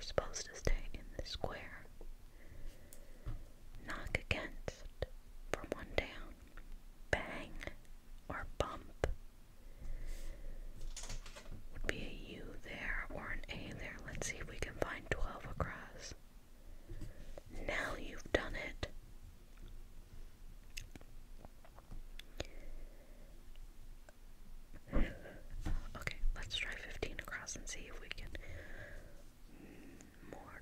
supposed to stay in the square. Knock against for 1 down. Bang or bump would be a U there or an A there. Let's see if we can find 12 across. Now you've done it. Okay, let's try 15 across and see if we can more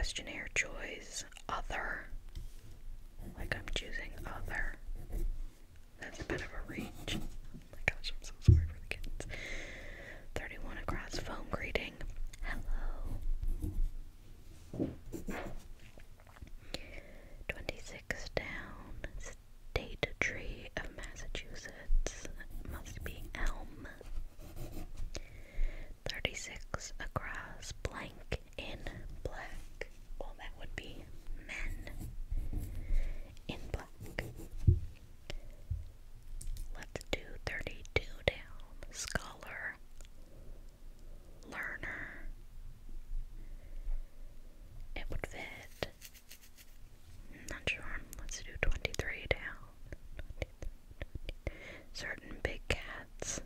questionnaire choice, other. Like I'm choosing other. That's a bit of a reach. Oh my gosh, I'm so sorry for the kids. 31 across, phone greeting. Hello. 26 down, state tree of Massachusetts. Must be elm. 36 across, blank in black. Well, that would be men in black. Let's do 32 down, scholar, learner. It would fit. Not sure. Let's do 23 down. Certain big cats.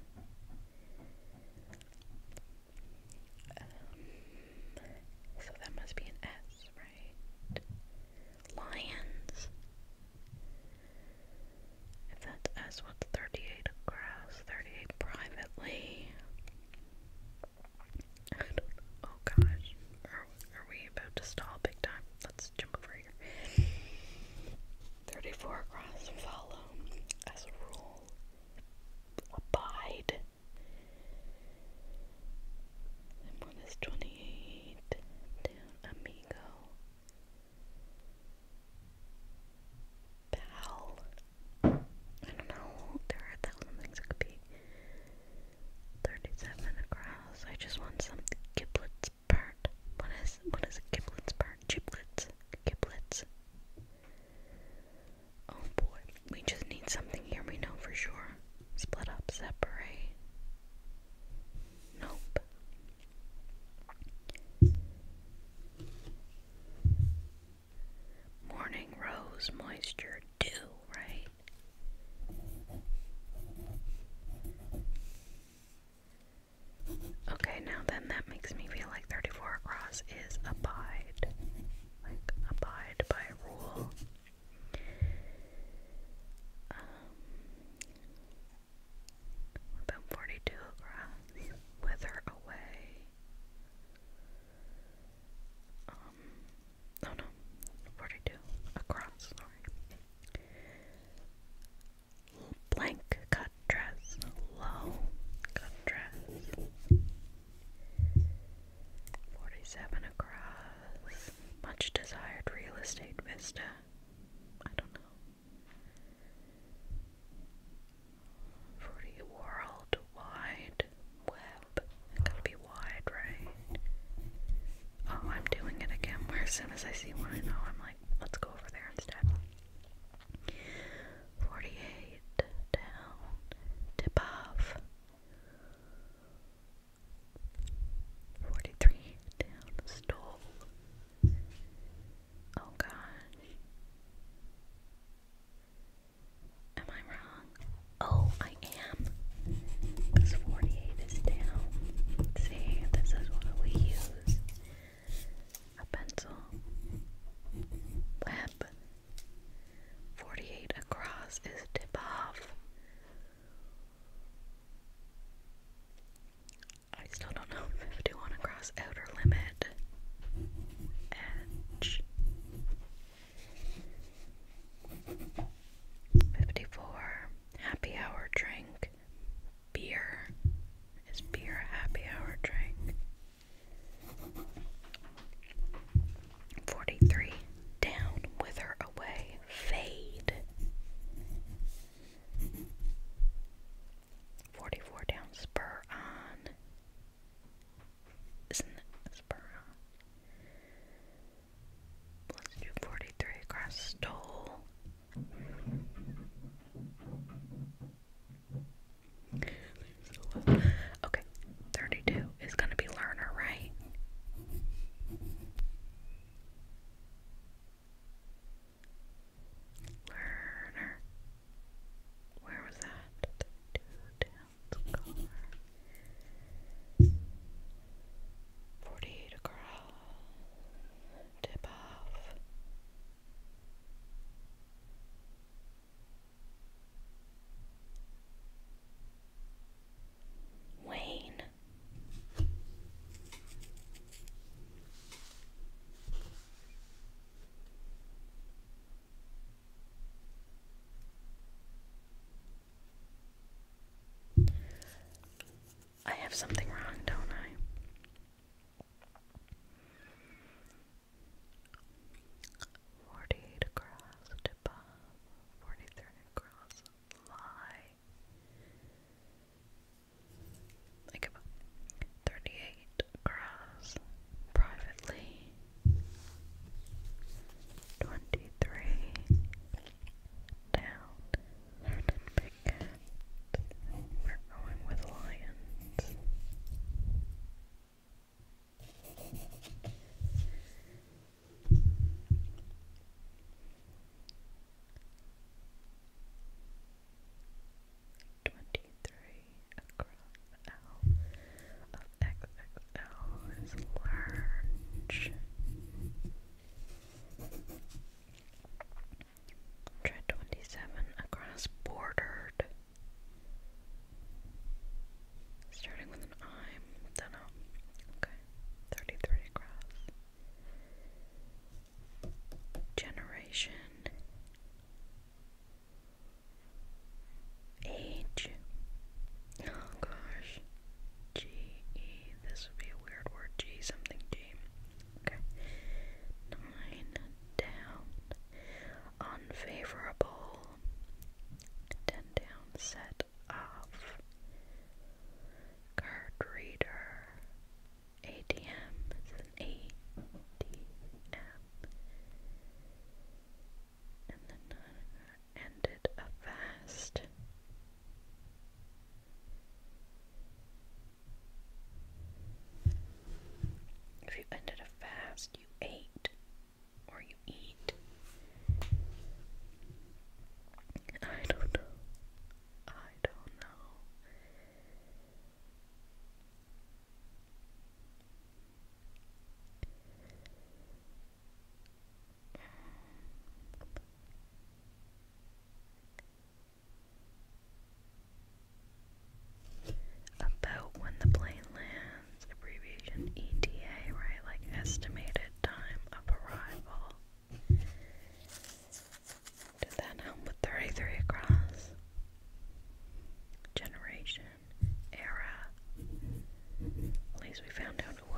So that must be an S, right? Lions. If that's S, what's 38 across? 38 privately. I don't know. Oh gosh. Are we about to stall big time? Let's jump over here. 34 across, follow. As a rule. Abide. And what is 28 down? Amigo. Pal. I don't know. There are 1,000 things it could be. 37 across. I just want some giblets burnt. What is a giblets burnt? Giblets. Giblets. Oh boy. We just need something here we know for sure. Split up, separate. Nope. Morning rose, moisture, dew, right? Okay, now then that makes me feel like 34 across is abide. Like abide by rule. What about 42 across? Wither away. Oh no, 42 across, sorry. Blank cut dress, low cut dress. 47 across, much desired real estate vista. I don't know. 40 worldwide web. It gotta be wide, right? Oh, I'm doing it again, where as soon as I see one I know, I'm like, let's go over there instead. 48 down, tip off. 43 down, stole. Oh gosh. Am I wrong? Oh, I am. Because 48 is down. See, this is what we use. A pencil. Web. 48 across is tip off. I still don't know. 51 across, outer limit. Edge. 54 happy hour drink. Beer. Is beer a happy hour drink? 43 down, wither away, fade. 44 down, spur on. Isn't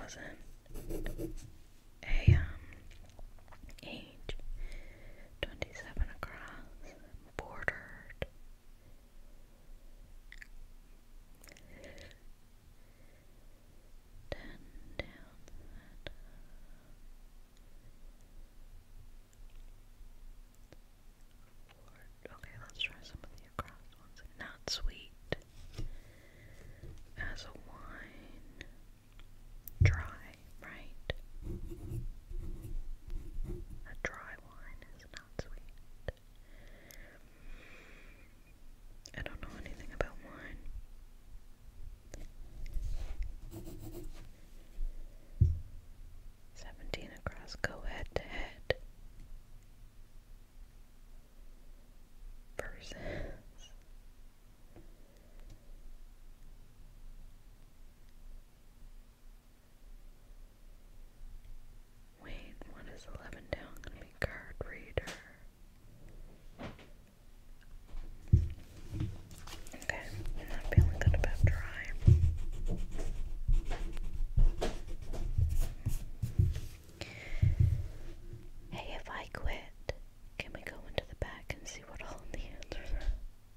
wasn't a age 27 across, bordered. 10 down that. Okay, let's try some of the across ones. Not sweet. As a wine. Dry, right? A dry wine is not sweet. I don't know anything about wine. 17 across, go head to head. Versus. Wait, what is 11 down gonna be? Card reader. Okay, I'm not feeling good about dry. Hey, if I quit, can we go into the back and see what all the answers are?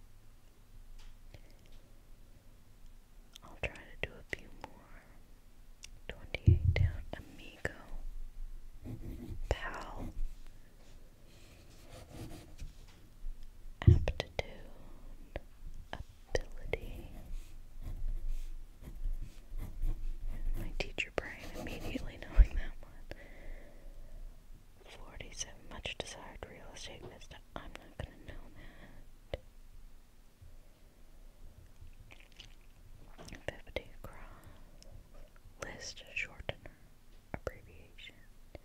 I'll try to do a few more. 28 down, amigo. Pal. Aptitude. Ability. My teacher brain immediately knowing that one. 47, much desired real estate vista. I'm not gonna know that. 50 across. List shortener. Abbreviation.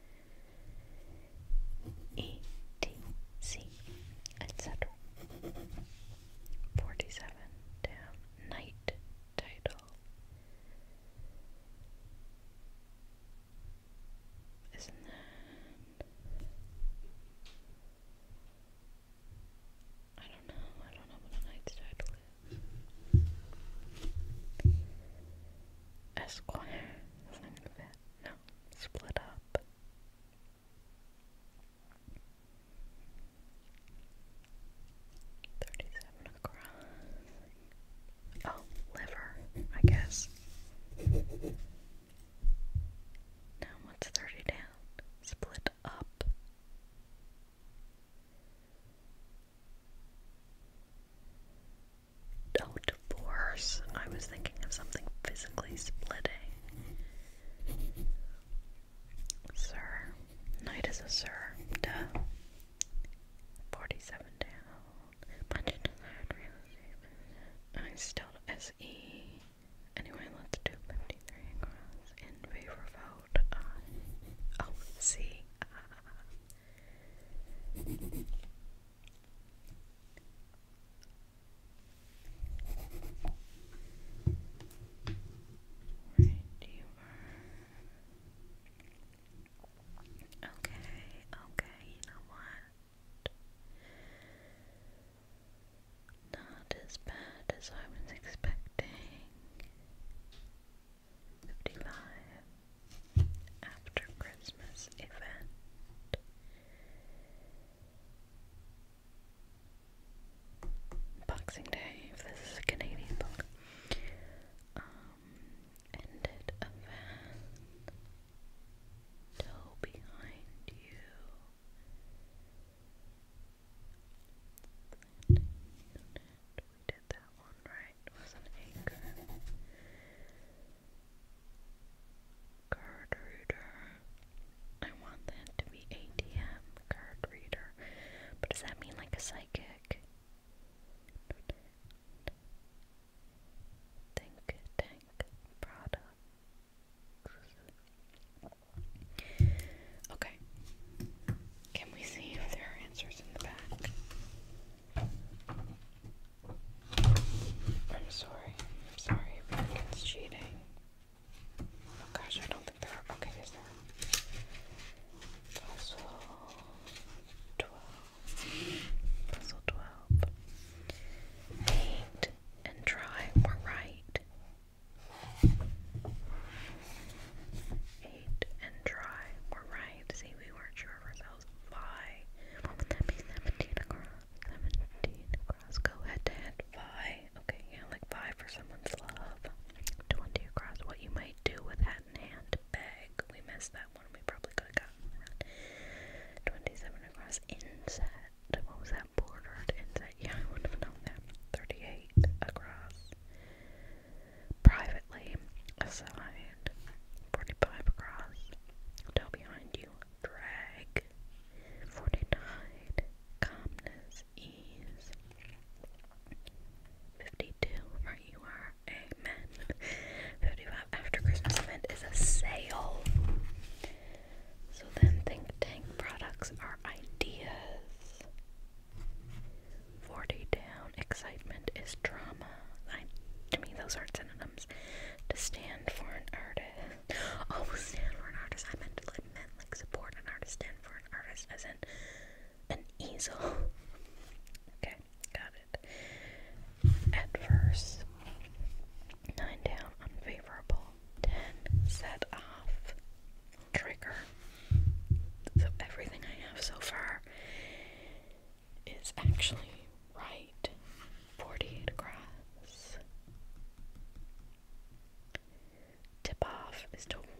ETC, etc. 47 down. Night title. Isn't that? I don't know what a knight's title is. Esquire. No, split up. 37 across. Oh, liver, I guess. Now what's 30 down? Split up. Oh, divorce. I was thinking of something physically splitting. Sir. Knight is a sir. Duh. 47 down. Punch into third real estate. I still SE. Anyway, let's do 53 across. In favor vote. Oh, C. Right, you are. Okay, missed that one. We probably could have gotten around 27 across. Inset. What was that? Bordered inset. Yeah, I wouldn't have known that. 38 across. Privately assigned. 45 across. Down behind you. Drag. 49. Calmness. Ease. 52. Right you are. Amen. 55. After Christmas event is a sale. So then think tank products are ideas. 40 down. Excitement is drama. To me, those aren't synonyms. To stand for an artist. Oh, stand for an artist. I meant like support an artist. Stand for an artist as in an easel. Okay, got it. Adverse. 9 down. Unfavorable. 10. Set off. Trigger. So everything I have so far is actually right. 48 across. Tip off is to